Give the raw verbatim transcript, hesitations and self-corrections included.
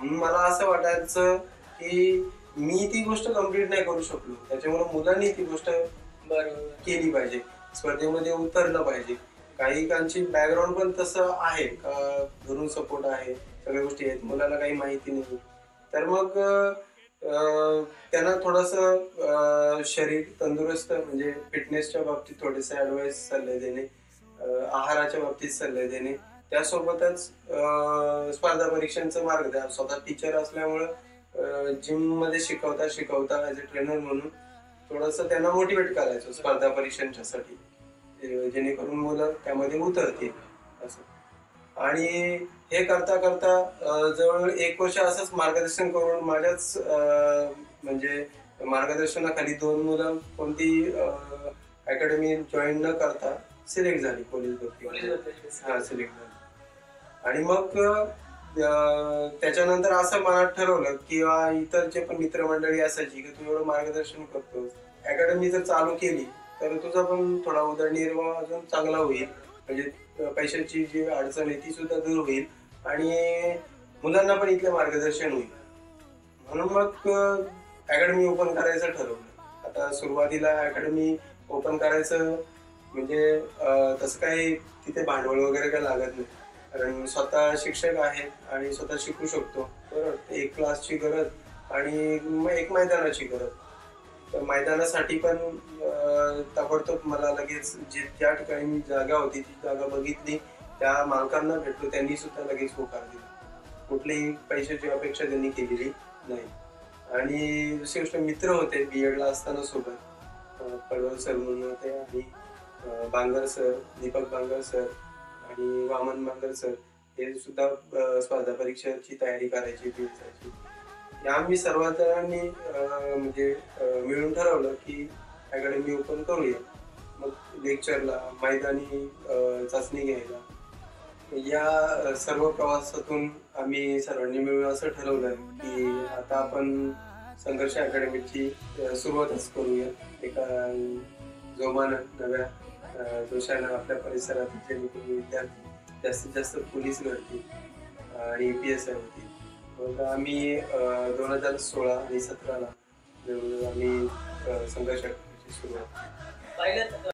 म्हणून मला असं वाटायचं की मी ती गोष्ट कंप्लीट नाही करू शकलो, त्याच्यामुळे मुलांनी ती गोष्ट बरोबर केली पाहिजे, स्पर्धेमध्ये उतरलं पाहिजे. काही काहींची बॅकग्राऊंड पण तसं आहे का घरून सपोर्ट आहे, सगळ्या गोष्टी आहेत, मुलाला काही माहिती नाही. तर मग अ, त्यांना थोडंसं शरीर तंदुरुस्त म्हणजे फिटनेसच्या बाबतीत थोडेसे ॲडवाइस सल्ले देणे, अ, आहाराच्या बाबतीत सल्ले देणे, त्यासोबतच अ, स्पर्धा परीक्षांचा मार्ग द्या. स्वतः टीचर असल्यामुळं अ, जिममध्ये शिकवता शिकवता ॲज अ ट्रेनर म्हणून थोडंसं त्यांना मोटिवेट करायचं स्पर्धा परीक्षांच्यासाठी, अ, जेणेकरून मुलं त्यामध्ये उतरतील असं. आणि हे करता करता अ, जवळ एक वर्ष असंच मार्गदर्शन करून माझ्याच अ, म्हणजे मार्गदर्शनाखाली दोन मुलं कोणती अकॅडमी जॉईन न करता सिलेक्ट झाली पोलीस भरतीमध्ये. हां, सिलेक्ट झाली. आणि मग अ, त्याच्यानंतर असं मनात ठरवलं किंवा इतरचे पण मित्रमंडळी असायची की तू एवढं मार्गदर्शन करतोस, अकॅडमी जर चालू केली तर तुझा पण थोडा उदरनिर्वाह अजून चांगला होईल, म्हणजे पैशाची जी अडचण आहे ती सुद्धा दूर होईल आणि मुलांना पण इथलं मार्गदर्शन होईल. म्हणून मग अकॅडमी ओपन करायचं ठरवलं. आता सुरुवातीला अकॅडमी ओपन करायचं म्हणजे अ, तसं काही तिथे भांडवल वगैरे काही लागत नाही, कारण स्वतः शिक्षक आहेत आणि स्वतः शिकू शकतो. बरोबर, एक क्लासची गरज आणि मग एक मैदानाची गरज. तर मैदानासाठी पण अ, ताबडतोब मला लगेच जी ज्या ठिकाणी मी जागा होती ती जागा बघितली, त्या मालकांना भेटलो, त्यांनी सुद्धा लगेच होकार दिला. कुठलीही पैशाची अपेक्षा त्यांनी केलेली नाही. आणि दुसरी गोष्ट मित्र होते बी-एडला असताना सोबत, अ, पडवळ सर म्हणून होते आणि अ, बांगर सर, दीपक बांगर सर आणि वामन बांगर सर हे सुद्धा अ, स्पर्धा परीक्षेची तयारी करायची, पी एस आयची. या आम्ही सर्व जणांनी अ, म्हणजे अ, मिळून ठरवलं की अकॅडमी ओपन करूया. मग लेक्चरला, मैदानी अ, चाचणी घ्यायला. या सर्व प्रवासातून आम्ही सर्वांनी मिळून असं ठरवलं की आता आपण संघर्ष अकॅडमीची अ, सुरुवातच करूया. एका जोमानं, नव्या अ, जोशानं आपल्या परिसरात जेणेकरून विद्यार्थी जास्तीत जास्त पोलीस घडतील आणि ए पी एस आय होतील. मग आम्ही अ, दोन हजार सोळा आणि सतराला मिळून आम्ही अ, संघर्ष अकॅडमीची सुरुवात केली. पहिल्याच